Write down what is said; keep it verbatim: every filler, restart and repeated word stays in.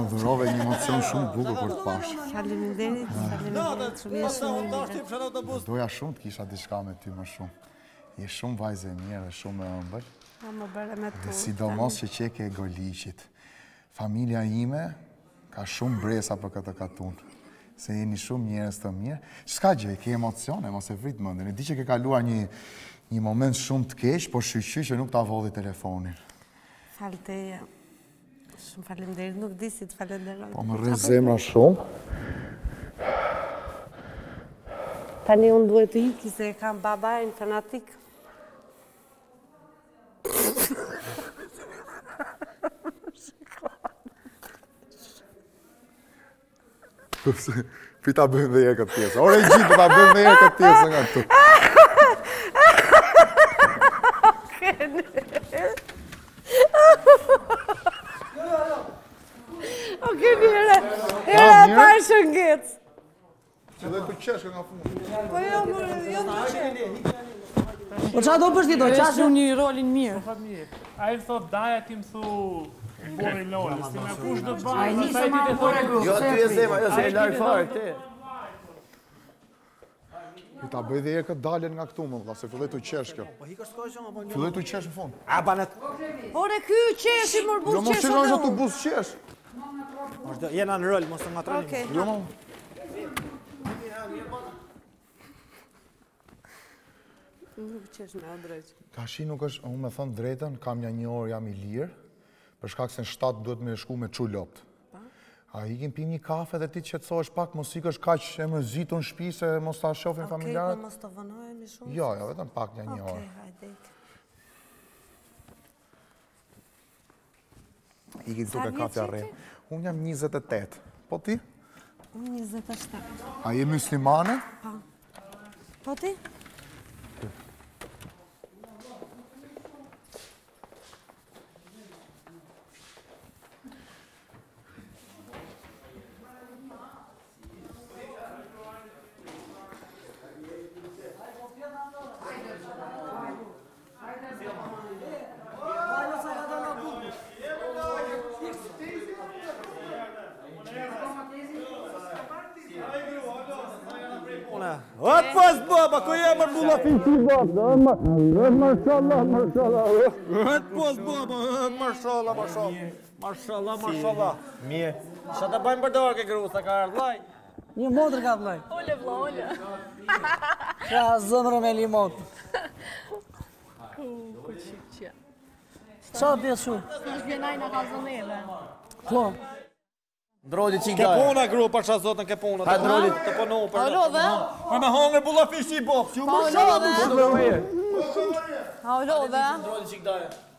Më dhurove një emocion shumë bukur për të pash. Faleminderit, faleminderit, shumë e shumë mirë. Doja shumë të kisha diçka me ty më shumë. Je shumë vajzë e mirë dhe shumë e ëmbël. A më bërë me tu. Dhe sidomos që qeke e Goliqit. Familja ime ka shumë bresa për këtë katun. Se jeni shumë njerëz të mirë. S'ka gjë, ke emocione, mos e vrit mendin. E di që ke kaluar një një moment shumë të keq, por shqyqy që nuk ta vodhi telefonin. Falteja. Shumë faleminderit, nuk di si të falenderoj. Po më rre zemra shumë. Tani unë duhet të iki se kam babajnë fanatik. Pi ta bëjmë dhe e këtë pjesë. Ore i gjithë, ta bëjmë dhe e këtë pjesë nga këtu. Oke, mire. Era e parë shëngec. Që dhe të qeshke nga fundë. Po jo, mërë, jo të qeshke. Po qa do përshti do, qa shu një rolin mirë. A i thot daja ti më thu bori loli, si me kush do të A i bërë, nisë ma më bore grupë. Jo, ty e zema, jo, se e largë fare, ti. Pi ta bëj dhe e këtë daljen nga këtu më vla, se filloj të qeshke. Filloj të qesh në fund. A, banet. Ore, ky qeshi mërë Jo, bus mos qesh që o nga dhe të unë. bus qesh. Jena në rëllë, mos të nga troni. Oke. Jo, ma. Nuk qesh me adrejq. Tashi nuk është, unë me thënë drejten, kam një një orë jam i lirë, për shkak se në shtatë duhet me shku me qu lopt. A ikim pim një kafe dhe ti të qetësohesh pak, mos ikësh kaq e mërzitur në shtëpi se mos ta shohin familjarët. Okej, po mos të vënojemi shumë. Jo, jo, vetëm pak një një orë. Okej, hajde ik. Ikim Sa duke vjeç kafe arre. Unë jam njëzet e tetë. Po ti? Unë njëzet e shtatë. A je muslimane? Pa. Po ti? Hëtë pas baba, ku je mërë bula finqi baba, hëtë marshallah, marshallah, hëtë pas baba, hëtë marshallah, marshallah, marshallah, marshallah. Mirë, që të bajmë përdojë ke gru, sa ka ardhë laj? Një modrë ka vlaj. Ole vla, ole. Ka zëmërë me limot. Ku, ku qik që. Qa pjesë shu? Është vjenajna ka zonele. Klo. Ndrodi qik daja. Ke puna gru, për qa zotën ke puna. Ha, ndrodi. Të pënu, për A love? A me hangër bula finqi baba, që Pa o love? më A o love? ndrodi qik daja.